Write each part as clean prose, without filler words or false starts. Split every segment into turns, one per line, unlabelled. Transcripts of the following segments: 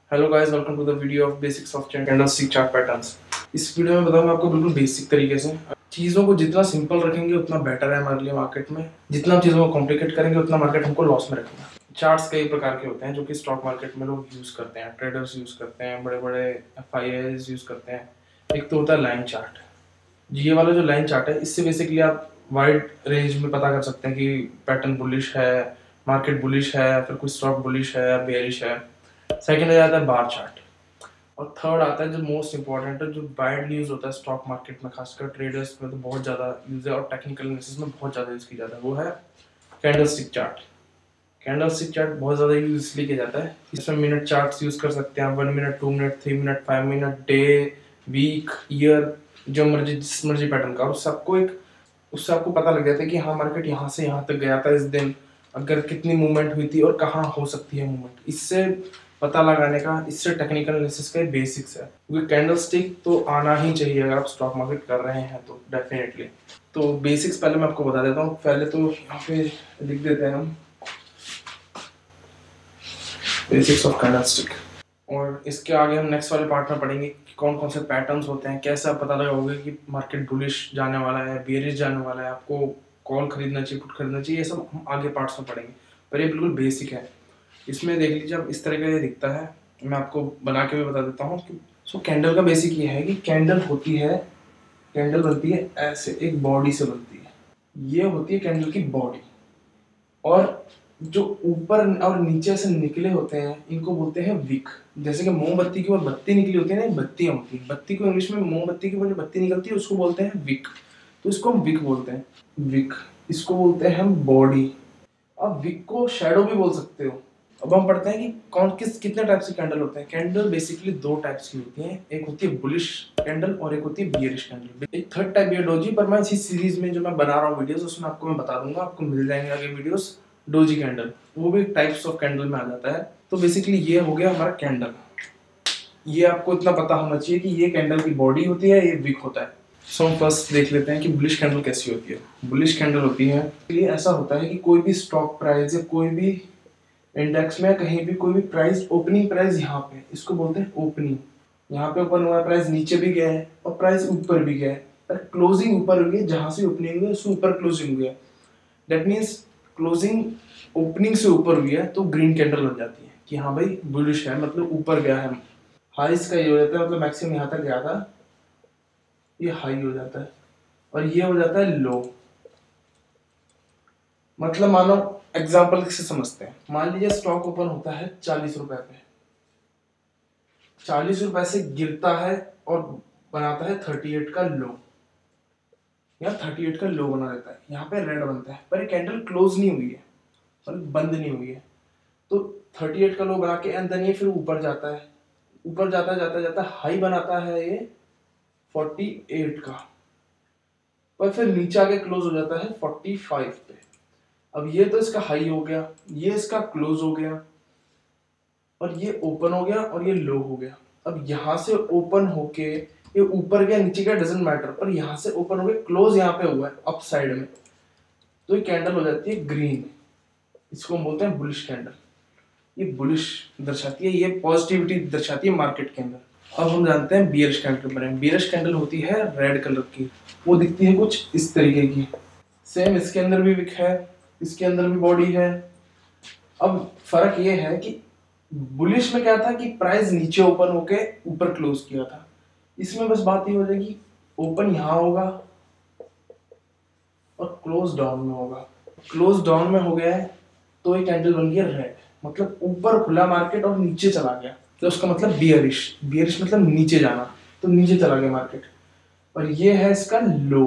Hello guys, welcome to the video of basics of candlestick chart patterns. इस video में बताऊंगा आपको बिल्कुल बेसिक तरीके से। चीज़ों को जितना सिंपल रखेंगे उतना बेटर है हमारे लिए मार्केट में। जितना हम चीज़ों को कॉम्प्लिकेट करेंगे उतना मार्केट हमको लॉस में रखेगा। चार्ट्स कई प्रकार के होते हैं जो कि स्टॉक मार्केट में लोग यूज़ करते हैं, ट्रेडर्स यूज़ करते हैं, बड़े बड़े FIIs यूज़ करते हैं। एक तो होता है लाइन चार्ट। ये वाला जो लाइन चार्ट है, इससे बेसिकली आप वाइड रेंज में पता कर सकते हैं कि पैटर्न बुलिश है, मार्केट बुलिश है, फिर कुछ स्टॉक बुलिश है या बेयरिश है। सेकंड आ जाता है बार चार्ट, और थर्ड आता है जो मोस्ट इंपॉर्टेंट है, जो वाइडली यूज होता है स्टॉक मार्केट में, खासकर ट्रेडर्स में तो बहुत ज़्यादा यूज है और टेक्निकल एनालिसिस में बहुत ज़्यादा यूज किया जाता है, वो है कैंडलस्टिक चार्ट। कैंडलस्टिक चार्ट बहुत ज़्यादा यूज इसलिए किया जाता है, इसमें मिनट चार्ट्स यूज कर सकते हैं आप, 1 minute, 2 minute, 3 minute, 5 minute, day, week, year, जो मर्जी जिस मर्जी पैटर्न का, उससे आपको पता लग जाता है कि हाँ मार्केट यहाँ से यहाँ तक गया था इस दिन, अगर कितनी मूवमेंट हुई थी और कहाँ हो सकती है मूवमेंट। इससे पता लगाने का, इससे टेक्निकल एनालिसिस का बेसिक्स है, क्योंकि कैंडलस्टिक तो आना ही चाहिए अगर आप स्टॉक मार्केट कर रहे हैं तो डेफिनेटली। तो बेसिक्स पहले मैं आपको बता देता हूँ। पहले तो यहाँ पे लिख देते हैं हम बेसिक्स ऑफ कैंडलस्टिक, और इसके आगे हम नेक्स्ट वाले पार्ट में पढ़ेंगे कि कौन कौन से पैटर्न्स होते हैं, कैसे आप पता लगाओगे कि मार्केट बुलिश जाने वाला है, बेयरिश जाने वाला है, आपको कॉल खरीदना चाहिए, पुट खरीदना चाहिए, ये सब हम आगे पार्ट्स में पढ़ेंगे। पर ये बिल्कुल बेसिक है। इसमें देख लीजिए, अब इस तरह का ये दिखता है, मैं आपको बना के भी बता देता हूँ कि कैंडल का बेसिक ये है कि कैंडल बनती है ऐसे, एक बॉडी से बनती है। ये होती है कैंडल की बॉडी, और जो ऊपर और नीचे से निकले होते हैं इनको बोलते हैं विक। जैसे कि मोमबत्ती की वो बत्ती निकली होती है ना, बत्तियां होती है, बत्ती को इंग्लिश में मोमबत्ती की वो जो बत्ती निकलती है उसको बोलते हैं विक। तो इसको हम विक बोलते हैं, विक। इसको बोलते हैं हम बॉडी। अब विक को शैडो भी बोल सकते हो। अब हम पढ़ते हैं कि कितने टाइप से कैंडल होते हैं। कैंडल बेसिकली दो टाइप्स की होती हैं, एक होती है बुलिश कैंडल और एक होती है बियरिश कैंडल। एक थर्ड टाइप है डोजी, पर मैं इसी सीरीज में जो मैं बना रहा हूँ वीडियोस, उसमें आपको मैं बता दूंगा, आपको मिल जाएंगे आगे वीडियोस। डोजी कैंडल, वो भी टाइप्स ऑफ कैंडल में आ जाता है। तो बेसिकली ये हो गया हमारा कैंडल। ये आपको इतना पता होना चाहिए कि ये कैंडल की बॉडी होती है, ये विक होता है। सो हम फर्स्ट देख लेते हैं कि बुलिश कैंडल कैसी होती है। बुलिश कैंडल होती है, ये ऐसा होता है कि कोई भी स्टॉक प्राइस या कोई भी इंडेक्स में कहीं भी कोई भी प्राइस, ओपनिंग प्राइस यहाँ पे, इसको बोलते हैं ओपनिंग। यहाँ पे ओपन हुआ है, प्राइस नीचे भी गया है और प्राइस ऊपर भी गया है, पर क्लोजिंग ऊपर हुई है, जहां से ओपनिंग हुई है उससे ऊपर क्लोजिंग हुई है। दैट मीन्स क्लोजिंग ओपनिंग से ऊपर हुई है तो ग्रीन कैंडल बन जाती है कि हाँ भाई बुलिश है, मतलब ऊपर गया है। हाई इसका ये हो जाता है, मतलब मैक्सिमम यहाँ तक गया था, ये हाई हो जाता है, और ये हो जाता है लो। मतलब मानो एग्जाम्पल से समझते हैं, मान लीजिए स्टॉक ओपन होता है 40 रुपए पे, 40 रुपए से गिरता है और बनाता है 38 का लो, या 38 का लो बना देता है। यहाँ पे रेड बनता है, पर ये कैंडल क्लोज नहीं हुई है, मतलब बंद नहीं हुई है। तो 38 का लो बना के एंड देन ये फिर ऊपर जाता है, ऊपर जाता जाता जाता हाई बनाता है ये 48 का, पर फिर नीचे आके क्लोज हो जाता है 45 पे। अब ये तो इसका हाई हो गया, ये इसका क्लोज हो गया, और ये ओपन हो गया और ये लो हो गया। अब यहां से ओपन होके ये ऊपर गया, नीचे गया, डजेंट मैटर, पर यहां से ओपन हो गया, क्लोज यहाँ पे हुआ है अप साइड में, तो ये कैंडल हो जाती है ग्रीन। इसको हम बोलते हैं बुलिश कैंडल। ये बुलिश दर्शाती है, ये पॉजिटिविटी दर्शाती है मार्केट के अंदर। अब हम जानते हैं बियरिश कैंडल के बारे में। बियरिश कैंडल होती है रेड कलर की, वो दिखती है कुछ इस तरीके की। सेम इसके अंदर भी विक है, इसके अंदर भी बॉडी है। अब फर्क ये है कि बुलिश में क्या था कि प्राइस नीचे ओपन होके ऊपर क्लोज किया था, इसमें बस बात ये हो जाएगी ओपन यहां होगा और क्लोज डाउन में होगा। क्लोज डाउन में हो गया है तो ये कैंडल बन गया रेड, मतलब ऊपर खुला मार्केट और नीचे चला गया, तो उसका मतलब बियरिश। बियरिश मतलब नीचे जाना, तो नीचे चला गया मार्केट। और ये है इसका लो,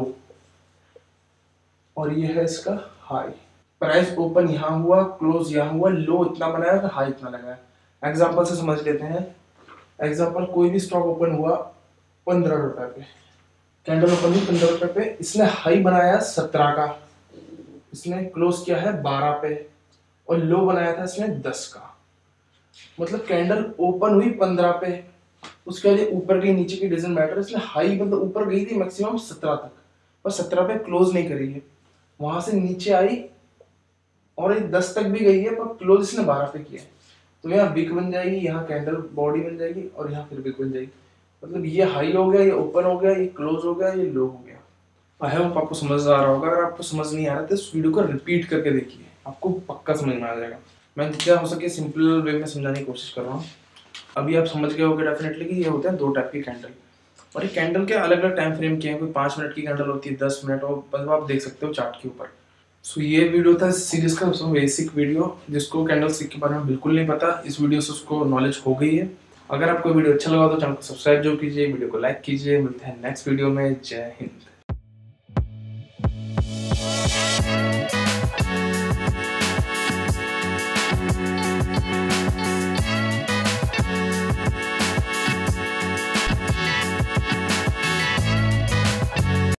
और ये है इसका हाई। प्राइस ओपन यहाँ हुआ, क्लोज यहाँ हुआ, लो इतना बनाया, हाई इतना लगाया। एग्जाम्पल से समझ लेते हैं। एग्जाम्पल, कोई भी स्टॉक ओपन हुआ 15 रुपए पे, कैंडल ओपन हुई 15 रुपए पे, इसने हाई बनाया 17 का, इसने क्लोज किया है 12 पे, और लो बनाया था इसने 10 का। मतलब कैंडल ओपन हुई 15 पे, उसके बाद ऊपर गई नीचे की डजंट मैटर, इसने हाई मतलब ऊपर गई थी मैक्सिमम 17 तक, पर 17 पे क्लोज नहीं करी है, वहां से नीचे आई और ये 10 तक भी गई है, पर क्लोज इसने 12 पे किया है। तो यहाँ विक बन जाएगी, यहाँ कैंडल बॉडी बन जाएगी और यहाँ फिर विक बन जाएगी। मतलब ये हाई हो गया, ये ओपन हो गया, ये क्लोज हो गया, ये लो हो गया। आई होप आपको समझ आ रहा होगा। अगर आपको समझ नहीं आ रहा तो इस वीडियो को रिपीट करके देखिए, आपको पक्का समझ में आ जाएगा। मैं जितना हो सके सिंपल वे में समझाने की कोशिश कर रहा हूँ। अभी आप समझ गए होंगे डेफिनेटली कि ये होते हैं 2 टाइप की कैंडल, और ये कैंडल के अलग अलग टाइम फ्रेम के हैं। कोई 5 मिनट की कैंडल होती है, 10 मिनट, और मतलब आप देख सकते हो चार्ट के ऊपर। सो ये वीडियो था सीरीज का सबसे बेसिक वीडियो। जिसको कैंडल स्टिक के बारे में बिल्कुल नहीं पता, इस वीडियो से उसको नॉलेज हो गई है। अगर आपको वीडियो अच्छा लगा तो चैनल को सब्सक्राइब जो कीजिए, वीडियो को लाइक कीजिए। मिलते हैं नेक्स्ट वीडियो में। जय हिंद।